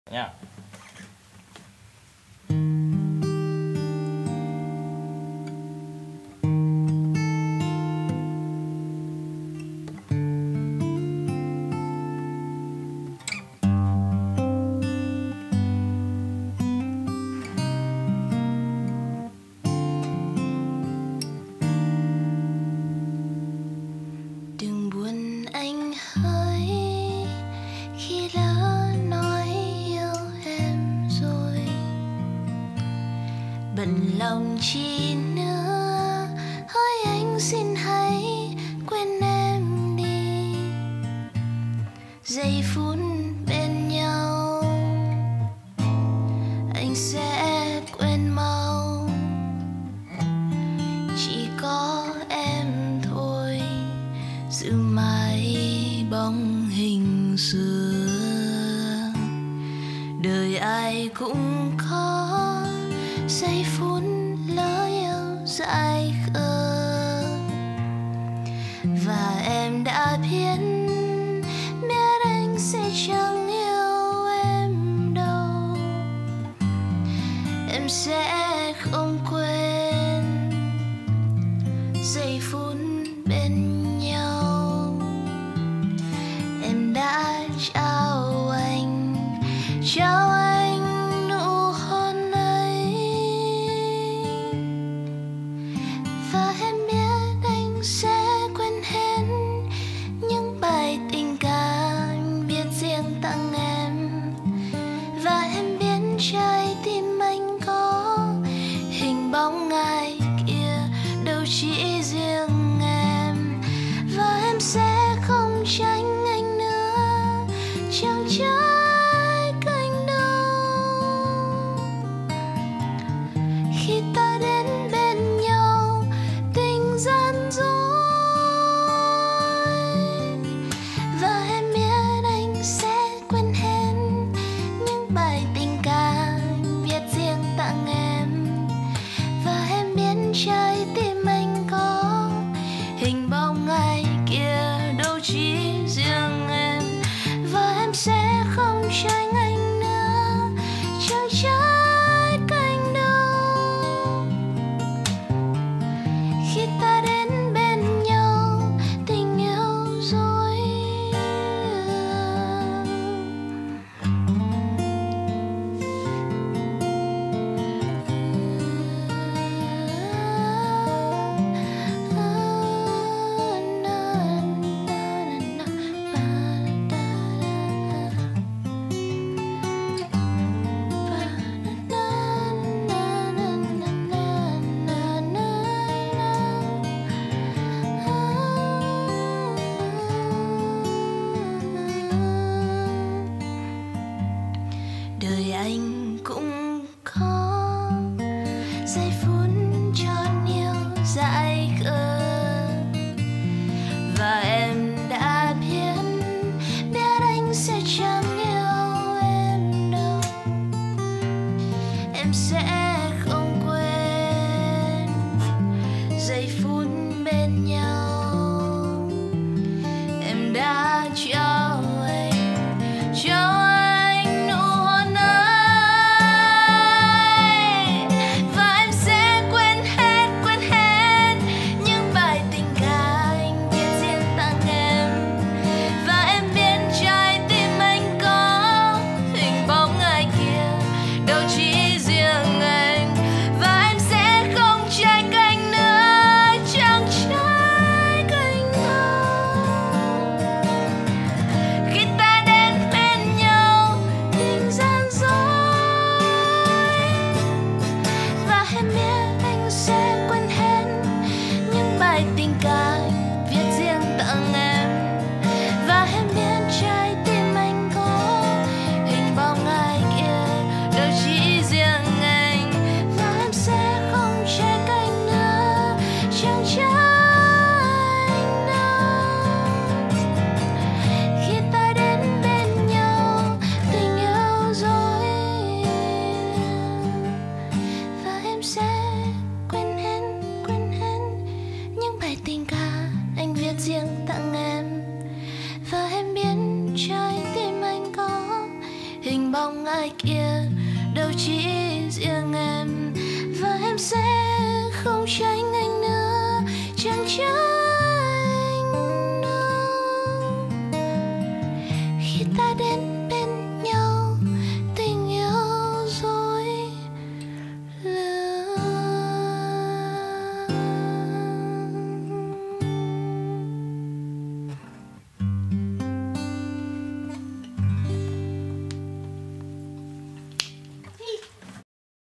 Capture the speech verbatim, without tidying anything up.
Nha. Đừng buồn anh hỡi, khi lỡ nói yêu em rồi. Bận lòng chi nữa, hỡi anh xin hãy quên em đi. Giây phút bên nhau anh sẽ quên mau, chỉ có em thôi giữ mãi bóng hình xưa. Đời ai cũng có giây phút lỡ yêu dại khờ, và em đã biết biết anh sẽ chẳng yêu em đâu. Em sẽ không quên giây phút bên nhau. Em đã trao anh, trao anh nụ hôn ấy, và em biết anh sẽ quên hết những bài tình ca viết riêng tặng em. Và em biết trái tim anh có hình bóng ai kia, đâu chỉ riêng em. Và em sẽ không tránh anh nữa, chẳng trái cánh đâu. Khi ta đến bên nhau tình gian dối, và em biết anh sẽ quên hết những bài tình ca viết riêng tặng em. Và em biết trái tim anh có hình bóng ai kia, đâu chỉ riêng em. Và em sẽ không tránh anh nữa, chẳng trái cánh đâu. Khi ta đến bên nhau tình yêu dối. Đời anh cũng có giây phút tròn yêu dại khờ, và em đã biết biết anh sẽ chẳng yêu em đâu. Em sẽ không quên giây phút bên nhau. Em đã trao anh, trao anh nụ hôn ấy, và em sẽ quên hết, quên hết những bài tình ca anh viết riêng tặng em. Và em biết trái tim anh có hình bóng ai kia, đâu chỉ riêng ngoài kia đâu chỉ riêng em.